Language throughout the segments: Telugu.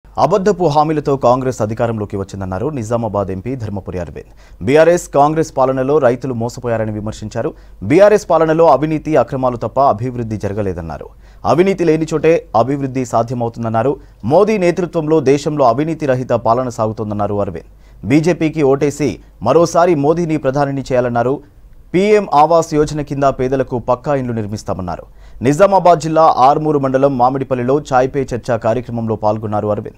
అబద్ధపు హామీలతో కాంగ్రెస్ అధికారంలోకి వచ్చిందన్నారు నిజామాబాద్ ఎంపీ ధర్మపురి అరవింద్. బీఆర్ఎస్ కాంగ్రెస్ పాలనలో రైతులు మోసపోయారని విమర్శించారు. బీఆర్ఎస్ పాలనలో అవినీతి అక్రమాలు తప్ప అభివృద్ధి జరగలేదన్నారు. అవినీతి లేని చోటే అభివృద్ధి సాధ్యమవుతుందన్నారు. మోదీ నేతృత్వంలో దేశంలో అవినీతి రహిత పాలన సాగుతోందన్నారు అరవింద్. బీజేపీకి ఓటేసి మరోసారి మోదీని ప్రధానిని చేయాలన్నారు. పీఎం ఆవాస్ యోజన కింద పేదలకు పక్కా ఇండ్లు నిర్మిస్తామన్నారు. నిజామాబాద్ జిల్లా ఆర్మూరు మండలం మామిడిపల్లిలో చాయ్ పే చర్చ కార్యక్రమంలో పాల్గొన్నారు అరవింద్.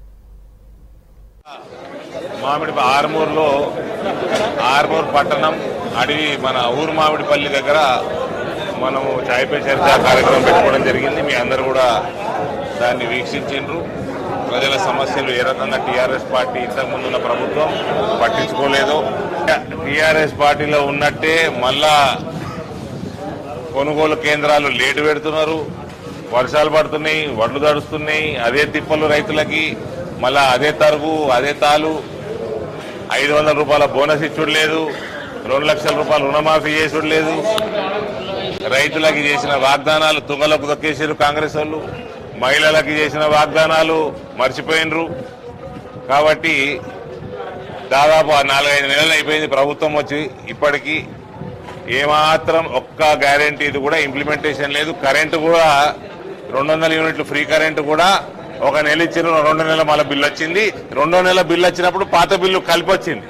ఆర్మూరు పట్టణం అడవి మన ఊరు మామిడిపల్లి దగ్గర మనము చాయ్ పే చర్చ కార్యక్రమం పెట్టుకోవడం జరిగింది. మీ అందరూ కూడా దాన్ని వీక్షించిండ్రు. ప్రజల సమస్యలు ఏ రకంగా టీఆర్ఎస్ పార్టీ ఇంతకుముందు ఉన్న ప్రభుత్వం పట్టించుకోలేదు. టీఆర్ఎస్ పార్టీలో ఉన్నట్టే మళ్ళా కొనుగోలు కేంద్రాలు లేటు పెడుతున్నారు. వర్షాలు పడుతున్నాయి, వడ్లు తడుస్తున్నాయి, అదే తిప్పలు రైతులకి. మళ్ళా అదే తరుగు, అదే తాలు. 500 రూపాయల బోనస్ ఇచ్చుడు లేదు, 2 లక్షల రూపాయలు రుణమాఫీ చేసుడు లేదు. రైతులకి చేసిన వాగ్దానాలు తుంగలకు దొక్కేసారు కాంగ్రెస్ వాళ్ళు. మహిళలకి చేసిన వాగ్దానాలు మర్చిపోయినరు. కాబట్టి దాదాపు 4-5 నెలలు అయిపోయింది ప్రభుత్వం వచ్చి. ఇప్పటికీ ఏమాత్రం ఒక్క గ్యారెంటీ ఇది కూడా ఇంప్లిమెంటేషన్ లేదు. కరెంటు కూడా 200 యూనిట్లు ఫ్రీ కరెంటు కూడా ఒక నెల ఇచ్చిన 2 నెలల మళ్ళీ బిల్లు వచ్చింది. 2వ నెల బిల్లు వచ్చినప్పుడు పాత బిల్లు కలిపొచ్చింది.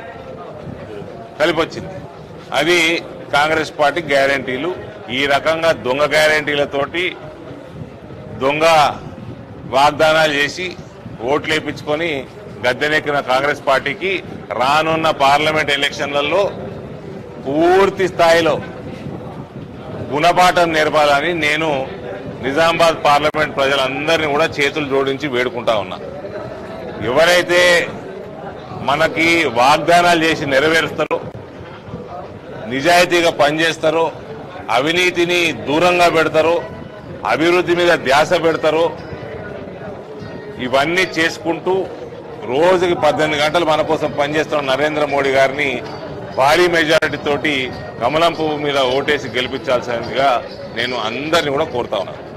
అది కాంగ్రెస్ పార్టీ గ్యారెంటీలు. ఈ రకంగా దొంగ గ్యారెంటీలతోటి దొంగ వాగ్దానాలు చేసి ఓట్లు వేయించుకొని గద్దెనెక్కిన కాంగ్రెస్ పార్టీకి రానున్న పార్లమెంట్ ఎలక్షన్లలో పూర్తి స్థాయిలో గుణపాఠం నేర్పాలని నేను నిజామాబాద్ పార్లమెంట్ ప్రజలందరినీ కూడా చేతులు జోడించి వేడుకుంటా ఉన్నా. ఎవరైతే మనకి వాగ్దానాలు చేసి నెరవేరుస్తారో, నిజాయితీగా పనిచేస్తారో, అవినీతిని దూరంగా పెడతారో, అభివృద్ధి మీద ధ్యాస పెడతారో, ఇవన్నీ చేసుకుంటూ రోజుకి 18 గంటలు మన కోసం పనిచేస్తున్న నరేంద్ర మోడీ గారిని భారీ మెజారిటీ తోటి కమలం పువ్వు మీద ఓటేసి గెలిపించాల్సిందిగా నేను అందరినీ కూడా కోరుతా ఉన్నాను.